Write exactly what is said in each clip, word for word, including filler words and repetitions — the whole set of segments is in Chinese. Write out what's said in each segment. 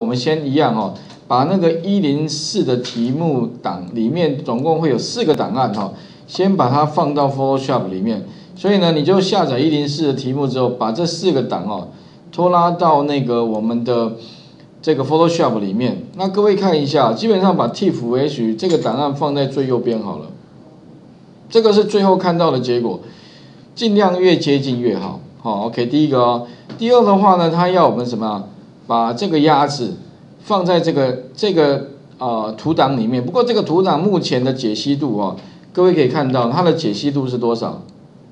我们先一样哦，把那个一零四的题目档里面总共会有四个档案哈、哦，先把它放到 Photoshop 里面。所以呢，你就下载一零四的题目之后，把这四个档哦拖拉到那个我们的这个 Photoshop 里面。那各位看一下，基本上把 T F H 这个档案放在最右边好了。这个是最后看到的结果，尽量越接近越好。好 ，OK， 第一个哦。第二的话呢，它要我们什么啊？把这个鸭子放在这个这个呃图档里面。不过这个图档目前的解析度哦，各位可以看到它的解析度是多少？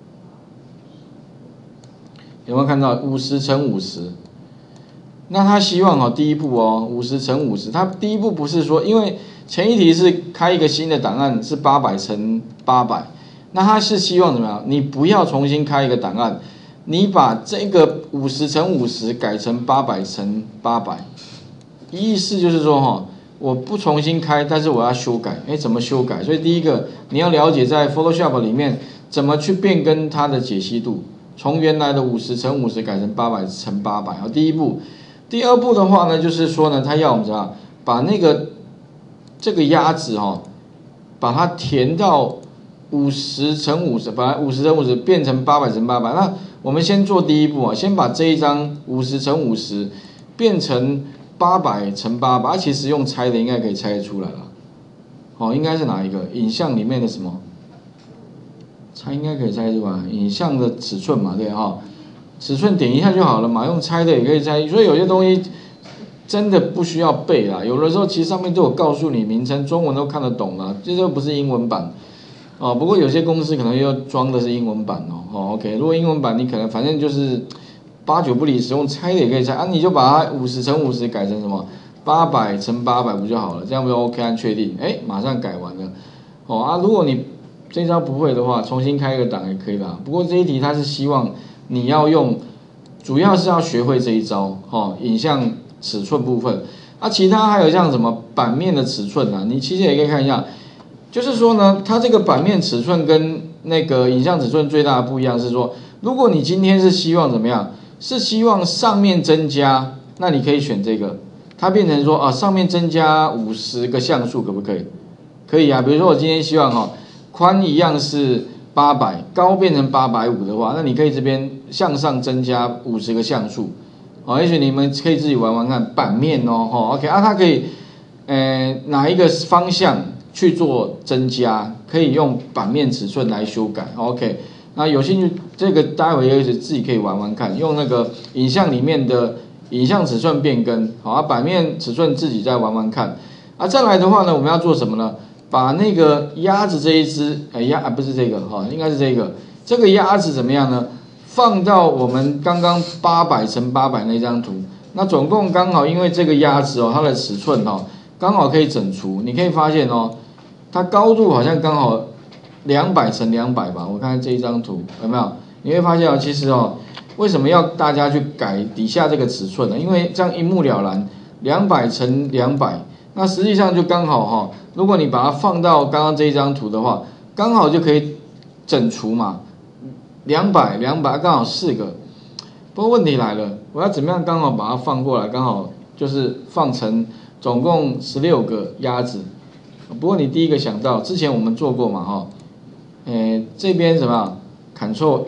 有没有看到五十乘五十？那他希望哦，第一步哦，五十乘五十，他第一步不是说，因为前一题是开一个新的档案是八百乘八百，那他是希望怎么样？你不要重新开一个档案，你把这个五十乘五十改成八百乘八百，意思就是说哈、哦，我不重新开，但是我要修改，哎，怎么修改？所以第一个你要了解在 Photoshop 里面怎么去变更它的解析度。从原来的五十乘五十改成八百乘八百，好，第一步。第二步的话呢，就是说呢，他要我们怎么样把那个这个鸭子哈、哦，把它填到五十乘五十，把五十乘五十变成八百乘八百。那我们先做第一步啊，先把这一张五十乘五十变成八百乘八百，其实用猜的应该可以猜得出来了。好、哦，应该是哪一个？影像里面的什么？猜应该可以猜出来，影像的尺寸嘛，对哈、哦，尺寸点一下就好了嘛，用猜的也可以猜，所以有些东西真的不需要背啦，有的时候其实上面都有告诉你名称，中文都看得懂啦，这就不是英文版哦。不过有些公司可能又装的是英文版哦，哦 ，OK， 如果英文版你可能反正就是八九不离十，用猜的也可以猜啊，你就把它五十乘五十改成什么八百乘八百不就好了，这样不就 OK 按确定，哎，马上改完了哦啊，如果你这招不会的话，重新开一个档也可以啦。不过这一题它是希望你要用，主要是要学会这一招哦，影像尺寸部分。啊，其他还有像什么版面的尺寸啊，你其实也可以看一下。就是说呢，它这个版面尺寸跟那个影像尺寸最大的不一样是说，如果你今天是希望怎么样，是希望上面增加，那你可以选这个，它变成说啊，上面增加五十个像素可不可以？可以啊，比如说我今天希望哈、哦。宽一样是八百，高变成八百五的话，那你可以这边向上增加五十个像素，哦，也许你们可以自己玩玩看版面哦，哦 ，OK 啊，它可以，呃，哪一个方向去做增加，可以用版面尺寸来修改 ，OK， 那有兴趣这个待会也许自己可以玩玩看，用那个影像里面的影像尺寸变更，好啊，版面尺寸自己再玩玩看，啊，再来的话呢，我们要做什么呢？把那个鸭子这一只，哎鸭啊不是这个哈、哦，应该是这个，这个鸭子怎么样呢？放到我们刚刚八百乘八百那张图，那总共刚好因为这个鸭子哦，它的尺寸哦，刚好可以整除。你可以发现哦，它高度好像刚好两百乘两百吧。我看看这一张图有没有？你会发现哦，其实哦，为什么要大家去改底下这个尺寸呢？因为这样一目了然，两百乘两百。那实际上就刚好哈，如果你把它放到刚刚这一张图的话，刚好就可以整除嘛，两百两百刚好四个。不过问题来了，我要怎么样刚好把它放过来，刚好就是放成总共十六个鸭子。不过你第一个想到，之前我们做过嘛哈，呃这边什么 ，Ctrl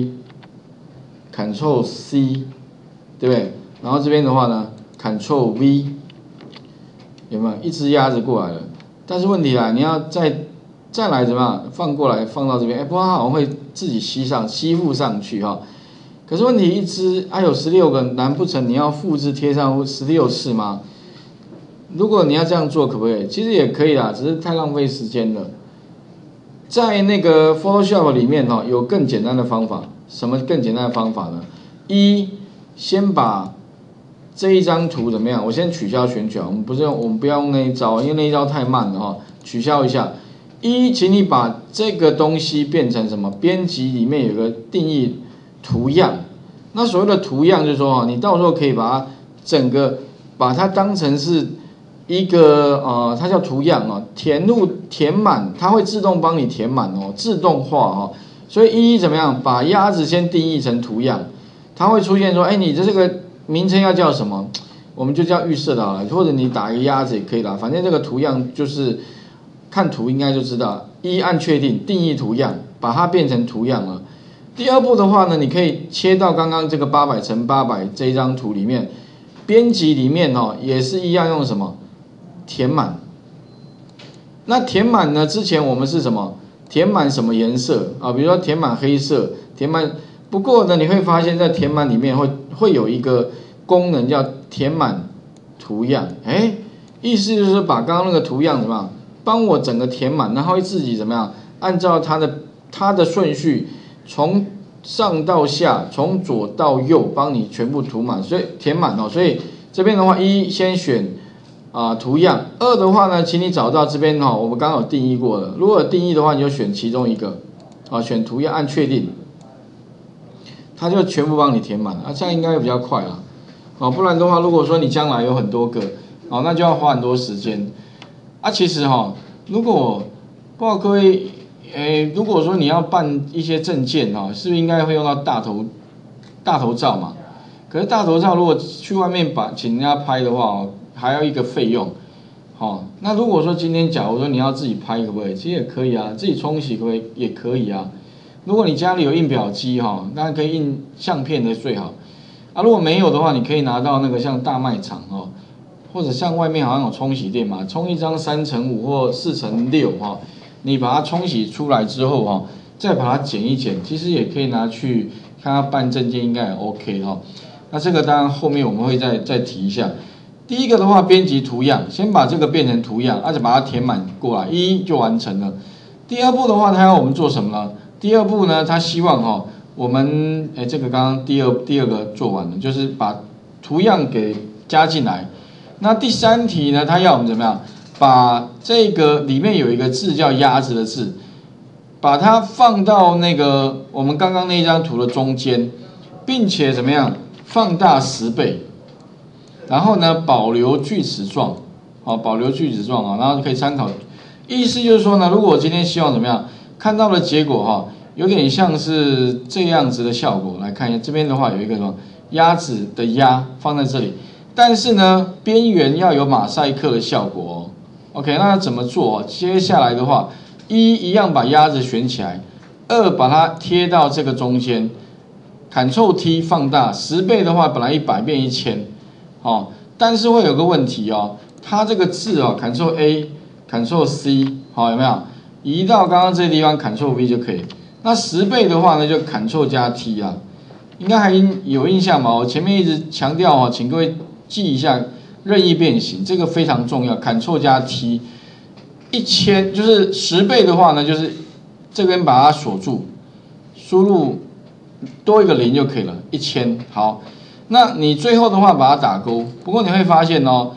A，Ctrl C， 对不对？然后这边的话呢 ，Ctrl V。有没有一只鸭子过来了？但是问题来，你要再再来怎么样放过来放到这边？哎，不过它好像会自己吸上吸附上去哈。可是问题一只它有十六个，难不成你要复制贴上十六次吗？如果你要这样做，可不可以？其实也可以啦，只是太浪费时间了。在那个 Photoshop 里面哈，有更简单的方法。什么更简单的方法呢？一，先把这一张图怎么样？我先取消选取啊，我们不是用，我们不要用那一招，因为那一招太慢了哈。取消一下。一，请你把这个东西变成什么？编辑里面有个定义图样。那所谓的图样就是说，你到时候可以把它整个把它当成是一个呃，它叫图样哦，填入填满，它会自动帮你填满哦，自动化哦。所以一怎么样？把鸭子先定义成图样，它会出现说，哎，你的这个名称要叫什么？ 我们就叫预设的好了，或者你打一个鸭子也可以啦，反正这个图样就是看图应该就知道。一按确定，定义图样，把它变成图样了。第二步的话呢，你可以切到刚刚这个八百乘八百这一张图里面，编辑里面哦也是一样用什么填满。那填满呢？之前我们是什么？填满什么颜色啊？比如说填满黑色，填满。不过呢，你会发现在填满里面会会有一个功能叫填满图样。哎，意思就是把刚刚那个图样怎么样，帮我整个填满，然后会自己怎么样，按照它的它的顺序，从上到下，从左到右，帮你全部涂满，所以填满哦。所以这边的话，一先选。啊，图样二的话呢，请你找到这边哈、哦，我们刚刚有定义过了。如果有定义的话，你就选其中一个，啊，选图样按确定，它就全部帮你填满了。啊，这样应该会比较快啊，啊，不然的话，如果说你将来有很多个，啊，那就要花很多时间。啊，其实哈、哦，如果不知道各位，诶，如果说你要办一些证件哈、哦，是不是应该会用到大头大头照嘛？可是大头照如果去外面把请人家拍的话哦。还要一个费用，好、哦，那如果说今天假如说你要自己拍可不可以？其实也可以啊，自己冲洗可不可以？也可以啊。如果你家里有印表机哈、哦，那可以印相片的最好。啊，如果没有的话，你可以拿到那个像大卖场哦，或者像外面好像有冲洗店嘛，冲一张三乘五或四乘六哈，你把它冲洗出来之后哈、哦，再把它剪一剪，其实也可以拿去看它办证件应该也 OK 哈、哦。那这个当然后面我们会再再提一下。第一个的话，编辑图样，先把这个变成图样，而且把它填满过来，一就完成了。第二步的话，它要我们做什么呢？第二步呢，它希望哈、哦，我们哎，这个刚刚第二第二个做完了，就是把图样给加进来。那第三题呢，它要我们怎么样？把这个里面有一个字叫鸭子的字，把它放到那个我们刚刚那一张图的中间，并且怎么样？放大十倍。然后呢，保留锯齿状，好，保留锯齿状啊，然后可以参考。意思就是说呢，如果我今天希望怎么样，看到的结果哈，有点像是这样子的效果。来看一下这边的话，有一个什么鸭子的鸭放在这里，但是呢，边缘要有马赛克的效果哦。OK， 那要怎么做？接下来的话，一一样把鸭子选起来，二把它贴到这个中间 ，Ctrl T 放大十倍的话，本来一百变一千。哦，但是会有个问题哦，它这个字哦 ，Ctrl A，Ctrl C， 好、哦、有没有？移到刚刚这个地方 ，Ctrl V 就可以。那十倍的话呢，就 Ctrl 加 T 啊，应该还有印象嘛？我前面一直强调哦，请各位记一下任意变形，这个非常重要 ，Ctrl 加 T， 一千就是十倍的话呢，就是这边把它锁住，输入多一个零就可以了，一千好。那你最后的话把它打勾，不过你会发现哦，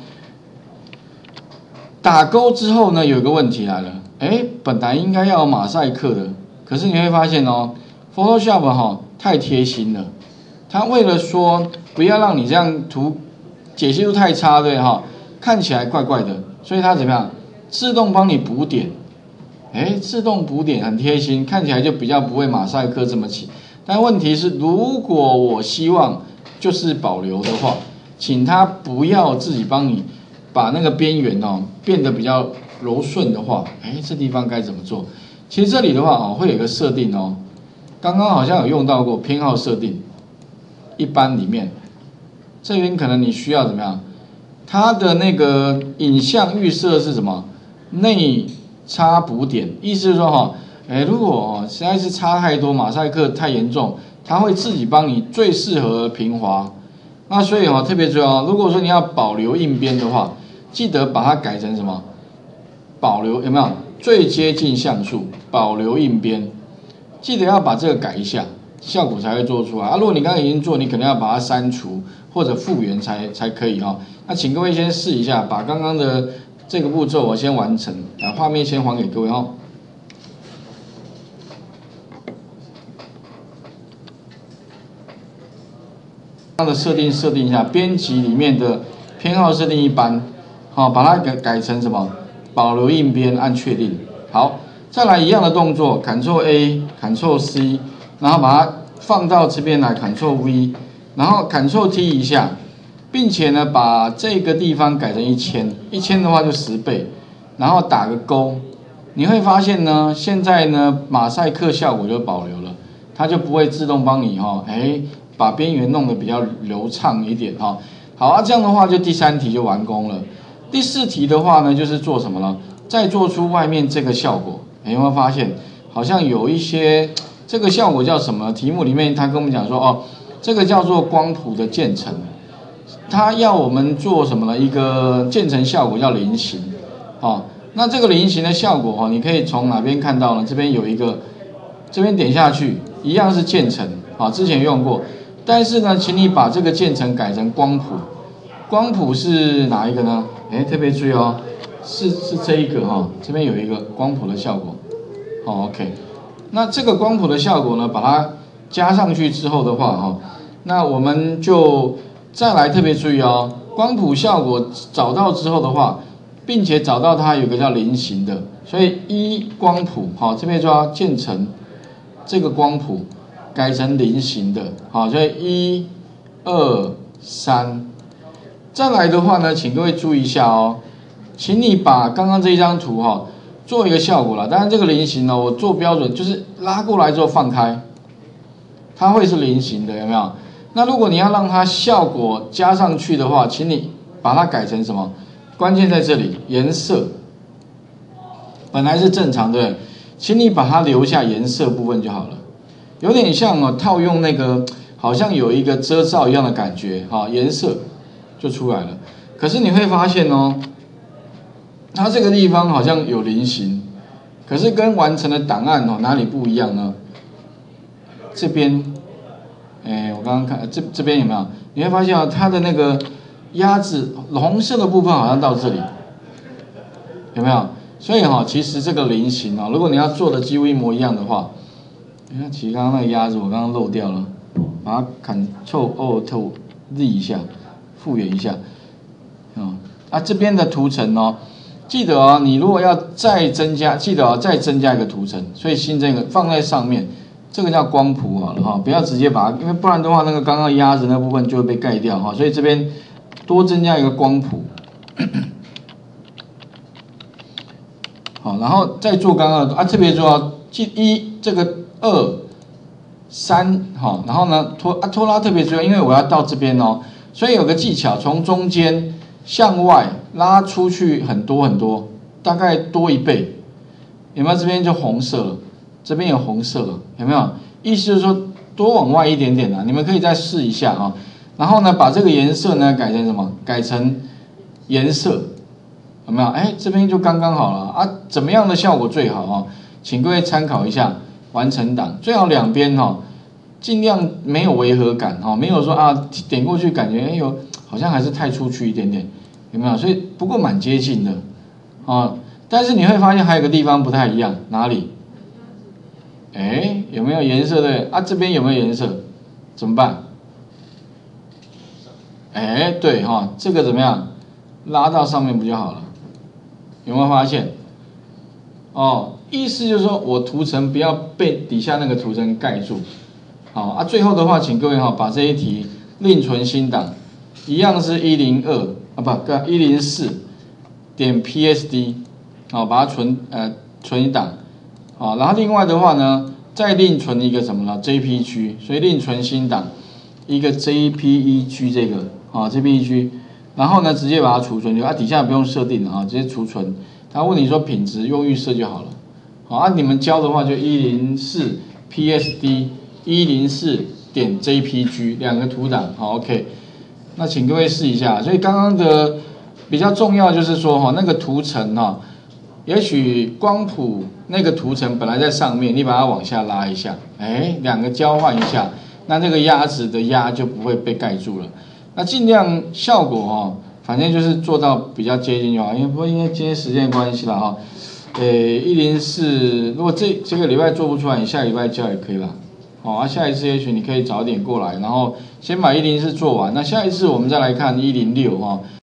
打勾之后呢，有一个问题来了，哎，本来应该要有马赛克的，可是你会发现哦 ，Photoshop 哈、哦、太贴心了，它为了说不要让你这样图解析度太差，对哈、哦，看起来怪怪的，所以它怎么样，自动帮你补点，哎，自动补点很贴心，看起来就比较不会马赛克这么起。但问题是，如果我希望就是保留的话，请他不要自己帮你把那个边缘哦变得比较柔顺的话，哎，这地方该怎么做？其实这里的话哦会有一个设定哦，刚刚好像有用到过偏好设定，一般里面这边可能你需要怎么样？它的那个影像预设是什么？内插补点，意思是说哈、哦，哎，如果哦实在是差太多，马赛克太严重。它会自己帮你最适合平滑，那所以哦特别重要。如果说你要保留印边的话，记得把它改成什么？保留有没有最接近像素？保留印边，记得要把这个改一下，效果才会做出来啊。如果你刚刚已经做，你可能要把它删除或者复原才才可以哦。那请各位先试一下，把刚刚的这个步骤我先完成，把画面先还给各位哦。这样的设定设定一下，编辑里面的偏好设定一般，好、哦，把它改改成什么？保留印边，按确定。好，再来一样的动作 ，Ctrl A，Ctrl C， 然后把它放到这边来 ，Ctrl V， 然后 Ctrl T 一下， 并且呢把这个地方改成一千，一千的话就十倍，然后打个勾，你会发现呢，现在呢马赛克效果就保留了，它就不会自动帮你哈，哎，把边缘弄得比较流畅一点哈。好啊，这样的话就第三题就完工了。第四题的话呢，就是做什么呢？再做出外面这个效果，有没有发现好像有一些这个效果叫什么？题目里面他跟我们讲说，哦，这个叫做光谱的渐层，它要我们做什么呢？一个渐层效果叫菱形，哦，那这个菱形的效果哈，你可以从哪边看到呢？这边有一个，这边点下去，一样是渐层，啊，之前用过，但是呢，请你把这个渐层改成光谱。光谱是哪一个呢？哎，特别注意哦，是是这一个哈、哦，这边有一个光谱的效果。哦 ，OK， 那这个光谱的效果呢，把它加上去之后的话哈、哦，那我们就再来特别注意哦，光谱效果找到之后的话，并且找到它有个叫菱形的，所以一光谱好、哦，这边就要渐层这个光谱改成菱形的，好、哦，所以一、二、三。再来的话呢，请各位注意一下哦，请你把刚刚这一张图哈、哦、做一个效果啦。当然这个菱形呢，我做标准就是拉过来之后放开，它会是菱形的，有没有？那如果你要让它效果加上去的话，请你把它改成什么？关键在这里，颜色本来是正常，对不对？请你把它留下颜色部分就好了，有点像哦套用那个好像有一个遮罩一样的感觉哈、哦，颜色。就出来了，可是你会发现哦，它这个地方好像有菱形，可是跟完成的档案哦哪里不一样呢？这边，哎，我刚刚看这这边有没有？你会发现哦，它的那个鸭子红色的部分好像到这里，有没有？所以哈、哦，其实这个菱形哦，如果你要做的几乎一模一样的话，你看，其实刚刚那个鸭子我刚刚漏掉了，把它 Ctrl Alt Z 一下。复原一下，嗯，啊这边的图层哦，记得哦，你如果要再增加，记得哦，再增加一个图层，所以新增一个放在上面，这个叫光谱好了哈、哦，不要直接把它，因为不然的话，那个刚刚鸭子那部分就会被盖掉哈、哦，所以这边多增加一个光谱，好，然后再做刚刚的啊，特别重要，记一这个二三好，然后呢拖啊拖拉特别重要，因为我要到这边哦。所以有个技巧，从中间向外拉出去很多很多，大概多一倍，有没有？这边就红色了，这边有红色了，有没有？意思就是说多往外一点点啊，你们可以再试一下啊。然后呢，把这个颜色呢改成什么？改成颜色，有没有？哎，这边就刚刚好了啊。怎么样的效果最好啊？请各位参考一下完成档，最好两边哈。尽量没有违和感哈，没有说啊点过去感觉哎呦好像还是太出去一点点，有没有？所以不过蛮接近的啊，但是你会发现还有个地方不太一样，哪里？哎，有没有颜色的啊？这边有没有颜色？怎么办？哎，对哈，这个怎么样？拉到上面不就好了？有没有发现？哦，意思就是说我图层不要被底下那个图层盖住。好啊，最后的话，请各位哈把这一题另存新档，一样是一零二啊不，一零四点 P S D， 好，把它存呃存一档，好，然后另外的话呢，再另存一个什么呢 ？J P G， 所以另存新档一个 J P E G 这个啊 J P E G， 然后呢直接把它储存，啊底下不用设定了啊，直接储存。他问你说品质用预设就好了，好啊，你们教的话就一零四 P S D。一零四点 J P G 两个图档，好 ，OK， 那请各位试一下。所以刚刚的比较重要就是说哈，那个图层哈，也许光谱那个图层本来在上面，你把它往下拉一下，哎，两个交换一下，那这个鸭子的鸭就不会被盖住了。那尽量效果哈，反正就是做到比较接近就好，因为不过因为今天时间关系了哈，呃，一零四如果这这个礼拜做不出来，你下礼拜教也可以啦。好啊，下一次也许你可以早点过来，然后先把一零四做完。那下一次我们再来看一零六哈。